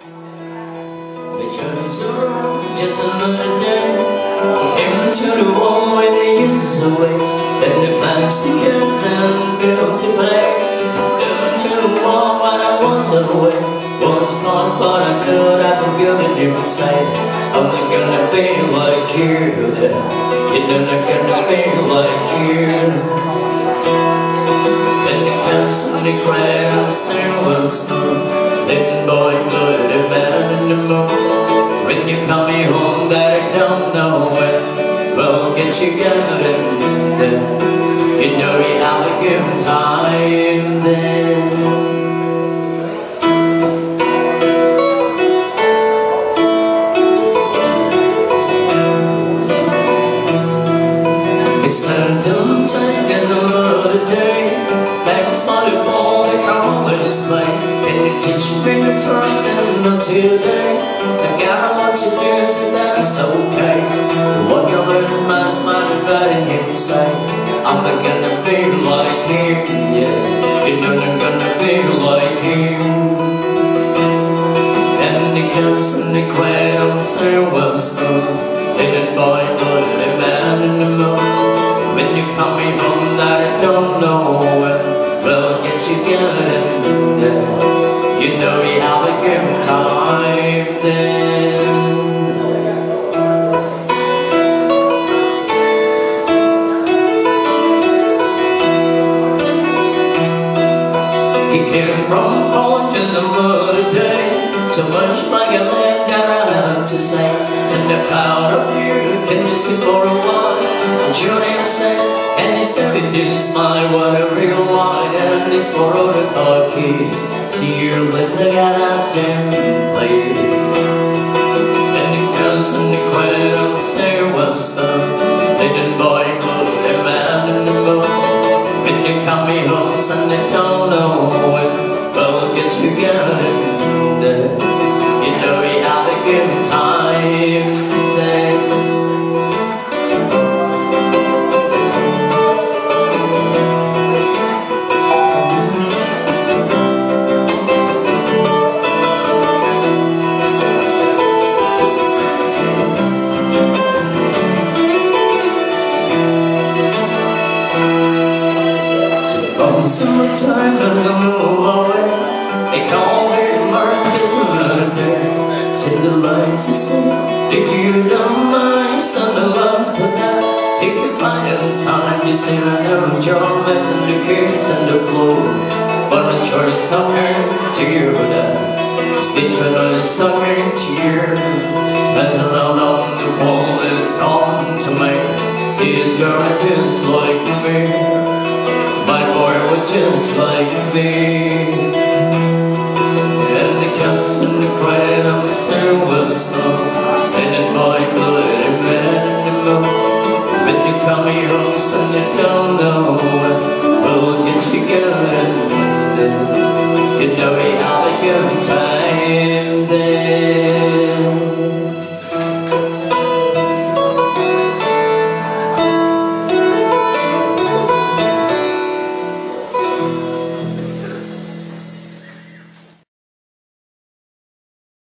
Turns around just another day, into the wall where they used to wait. Then the plastic cans and built to play. Into the wall when I was away. Was gone, thought I could, I forgot it never say. I'm not gonna be like you, you're not gonna be like you. Then the cats and the crowd silence then boy, good a man in the moon. When you call me home that I don't know when, we'll get together then. You know we have a good time then. It's not done time, there's another day. Thanks for the ball, they always play. And you teach me the trust and not today. I got what you do, so that's okay. What you learn in my smile, but I hear you say, I'm not gonna be like him, yeah. You're not gonna be like him. And the cats and the crowds, there was no. They didn't boy, but a man in the moon. When you call me home that I don't know when, we'll get together then. You know we have a good time then. He came from home just another day. So much like a man that I have to say. Send a pound of you, can you see for a while? Your name said, and he said it didn't smile. What a real line, and it's for all the car keys. See your lips, I got out damn place. And the girls and the crowds, there was stuff. They didn't boy, but a man in the moon. When you call me home, son, they don't know when, we'll get together then. You know we have a good time then. Summertime doesn't move away. They call it market another day. Send the light to say, if you don't mind, send the lights to that. If you find the time, you sing another job and the kids and the floor. But I'm sure it's talking to you now. Speech when it's talking to you. As a loud on the wall is gone to me. His girl just like me. My boy was just like me. And the cats and the crowd, I'm still with snow.